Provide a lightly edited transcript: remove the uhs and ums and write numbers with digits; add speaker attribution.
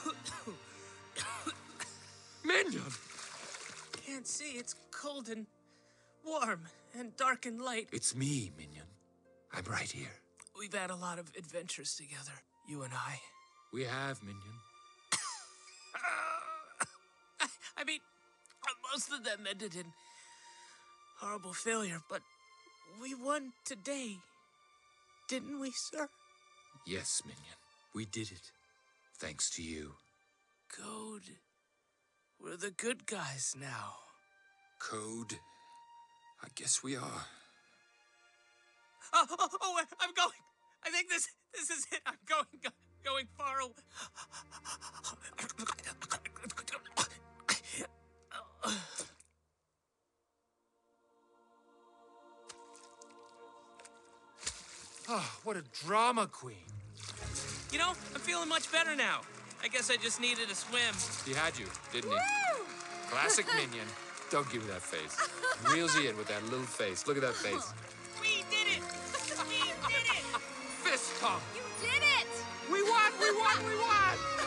Speaker 1: Minion!
Speaker 2: Can't see. It's cold and warm and dark and light.
Speaker 1: It's me, Minion. I'm right here.
Speaker 2: We've had a lot of adventures together, you and I.
Speaker 1: We have, Minion.
Speaker 2: I mean, most of them ended in horrible failure, but we won today. Didn't we, sir?
Speaker 1: Yes, Minion. We did it. Thanks to you.
Speaker 2: Code. We're the good guys now.
Speaker 1: Code. I guess we are.
Speaker 2: Oh, I'm going. I think this is it. I'm going far away.
Speaker 1: Oh, what a drama queen.
Speaker 2: You know, I'm feeling much better now. I guess I just needed a swim.
Speaker 1: He had you, didn't he? Classic Minion. Don't give me that face. Reels you in with that little face. Look at that face.
Speaker 2: We did it! We did it!
Speaker 1: Fist pump!
Speaker 3: You did it!
Speaker 1: We won! We won! We won!